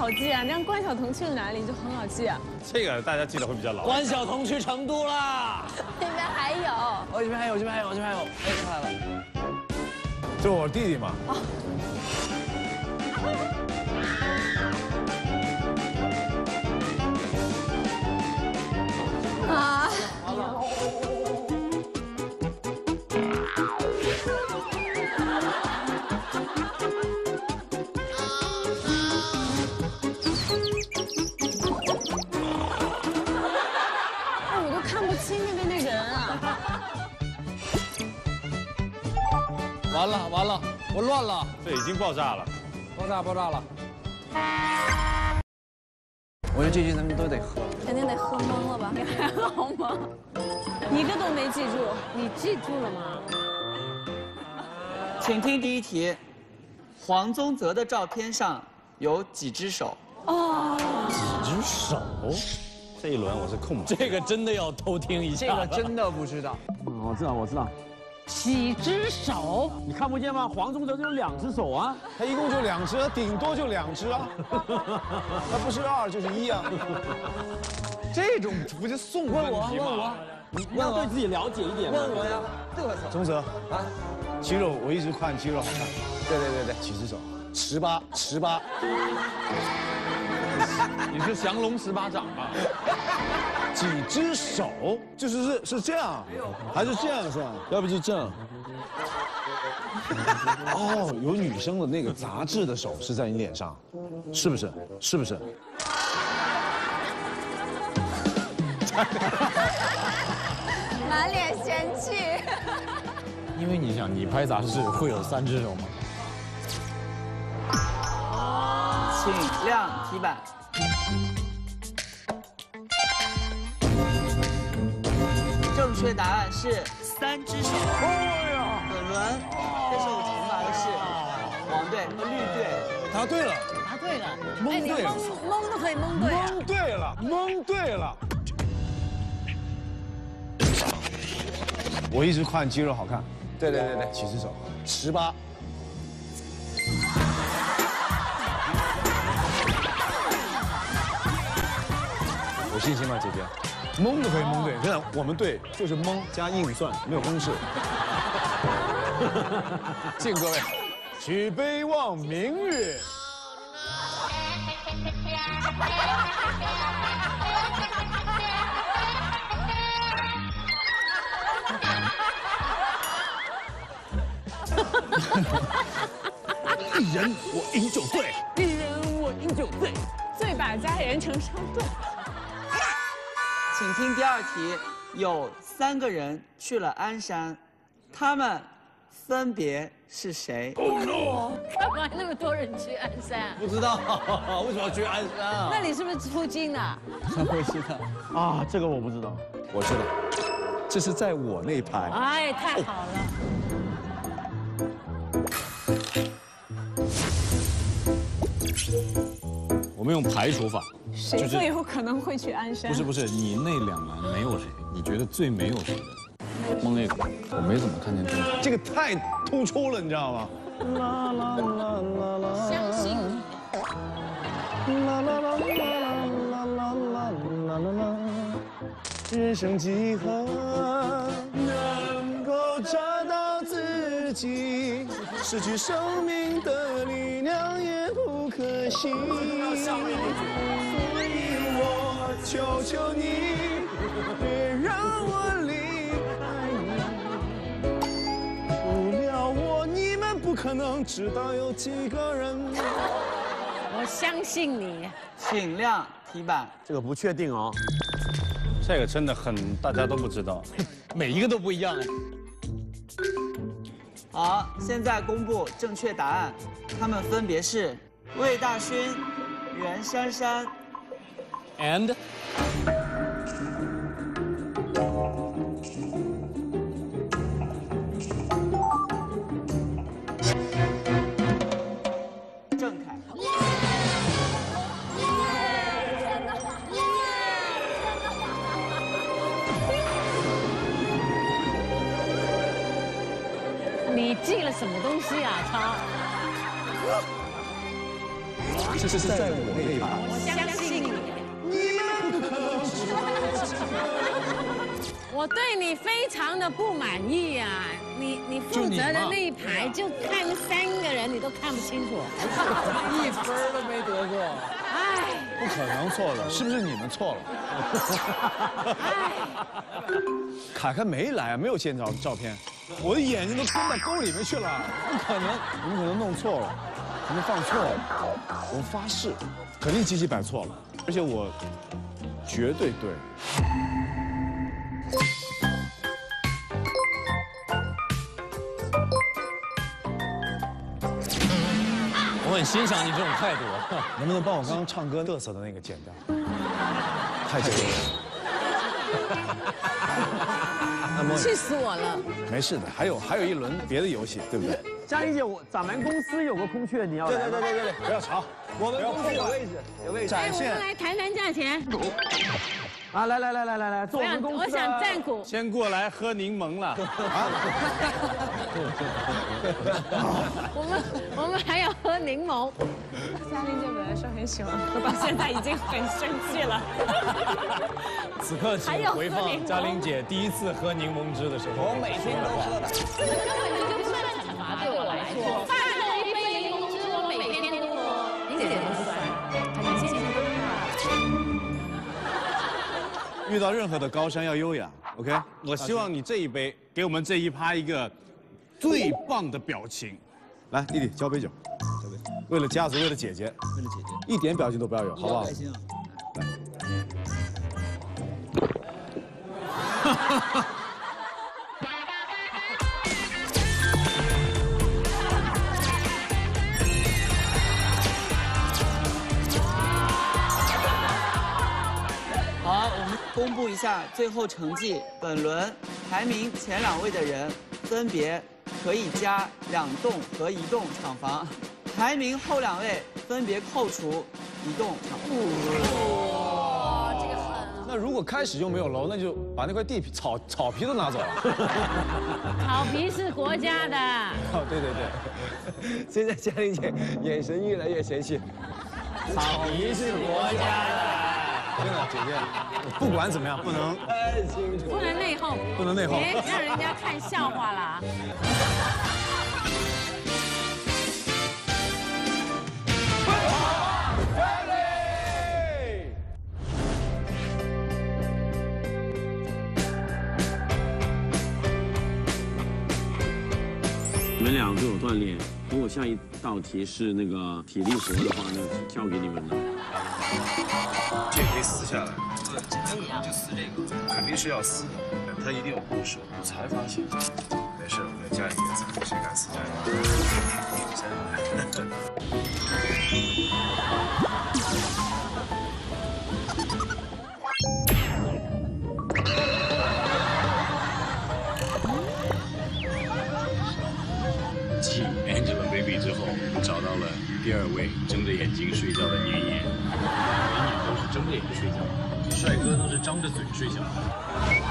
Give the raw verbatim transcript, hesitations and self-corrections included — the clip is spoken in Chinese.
好记啊，那关晓彤去了哪里就很好记啊。 这个大家记得会比较牢。 关晓彤去成都啦。 那边还有。 哦，这边还有，这边还有，这边还有。哎，出来了。 这我弟弟嘛。 啊。 完了。 完了完了，我乱了， 这已经爆炸了， 爆炸爆炸了。我觉得这局咱们都得喝， 肯定得喝懵了吧？你还好吗？一个都没记住，你记住了吗？ 请听第一题：黄宗泽的照片上有几只手？ 哦， 几只手？这一轮我是空白。 这个真的要偷听一下， 这个真的不知道。 嗯，我知道，我知道。 几只手？ 你看不见吗？黄宗泽就有两只手啊， 他一共就两只，顶多就两只啊。他不是二就是一啊。这种不就送问我问我， 你要对自己了解一点。 问我呀，嘚瑟。 宗泽啊，肌肉我一直看肌肉好看。 对对对对， 几只手？十八，十八。 你是降龙十八掌吧？ 几只手？就是是是这样，还是这样是吧？要不就这样。哦，有女生的那个杂志的手是在你脸上，是不是？是不是？ 满脸嫌弃。 因为你想，你拍杂志会有三只手吗？ 请亮题板。正确答案是三只手。 哎呀， 本轮接受惩罚的是黄队和绿队。 答对了， 答对了， 蒙对了， 蒙都可以蒙对啊。 蒙对了，蒙对了。我一直看肌肉好看。 对对对对， 几只手？十八。有信心吗，姐姐？蒙都可以蒙对，真的，我们队就是蒙加硬算，没有公式。 敬各位， 举杯望明月。一人我饮酒醉， 一人我饮酒醉， 醉把佳人成双对。 请听第二题，有三个人去了鞍山，他们分别是谁？ 哦，干嘛那么多人去鞍山？ 不知道为什么要去鞍山啊？ 那里是不是出京的？ 我知道啊，这个我不知道。 我知道，这是在我那排。 哎，太好了。 我们用排除法， 谁最有可能会去鞍山？ 不是不是，你那两栏没有谁，你觉得最没有谁的？蒙那个，我没怎么看见正常。 这个太突出了，你知道吗？ 相信你。 人生几何能够找到自己，失去生命的力量也不可惜。所以我求求你，别让我离开你。除了我，你们不可能知道有几个人。 我相信你。 请亮题板。 这个不确定哦。 这个真的很，大家都不知道， 每一个都不一样哎。 好，现在公布正确答案，他们分别是魏大勋、袁姗姗 and 郑恺。 你记了什么东西啊，超？ 这是在我那一趴。 我相信你。我对你非常的不满意啊！你你负责的那一排就看三个人，你都看不清楚， 一分都没得过。 哎， 不可能错了，是不是你们错了？凯凯没来啊，没有见着照片，我的眼睛都伸到沟里面去了，不可能，你们可能弄错了，你们放错了，我发誓，肯定机器摆错了，而且我绝对对。 我很欣赏你这种态度。 能不能帮我刚刚唱歌嘚瑟的那个剪掉？太久了。 气死我了！ 没事的，还有还有一轮别的游戏，对不对？ 嘉玲姐，我咱们公司有个空缺，你要来吗？ 对对对对对，不要吵， 我们公司有位置，有位置。 哎，我们来谈谈价钱。 啊，来来来来来来，做我想我们公司我想占股。 先过来喝柠檬了啊！ 我们我们还要喝柠檬。 嘉玲姐本来说很喜欢喝，到现在已经很生气了。 此刻请回放嘉玲姐第一次喝柠檬汁的时候。我每天都喝的。 这个根本就不算惩罚，对我来说。饭后一杯柠檬汁，我每天都喝，一点都不酸。很健康。 遇到任何的高山要优雅 ，OK？ 我希望你这一杯给我们这一趴一个最棒的表情。来，弟弟交杯酒，交杯。为了家族，为了姐姐， 为了姐姐， 一点表情都不要有，好不好？ 开心啊！好，我们公布一下最后成绩。本轮排名前两位的人，分别可以加两栋和一栋厂房；排名后两位分别扣除一栋厂房。 哇，这个狠。 那如果开始就没有楼，那就把那块地皮、草草皮都拿走了。 草皮是国家的。 哦，对对对。 现在嘉玲姐眼神越来越生气。 草皮是国家的。 真的，姐姐，不管怎么样，不能太清楚。 不能内讧， 不能内讧别让人家看笑话了啊！ 你们俩都有锻炼，如果下一道题是那个体力活的话，那交给你们了。 这可以撕下来。今天可能就撕这个，肯定是要撕的，它一定有故事。我才发现，没事，我再加一个字，谁敢撕加一个？首先， 继 Angelababy 之后，找到了第二位睁着眼睛睡觉的年年。年年都是睁着眼睛睡觉，帅哥都是张着嘴睡觉。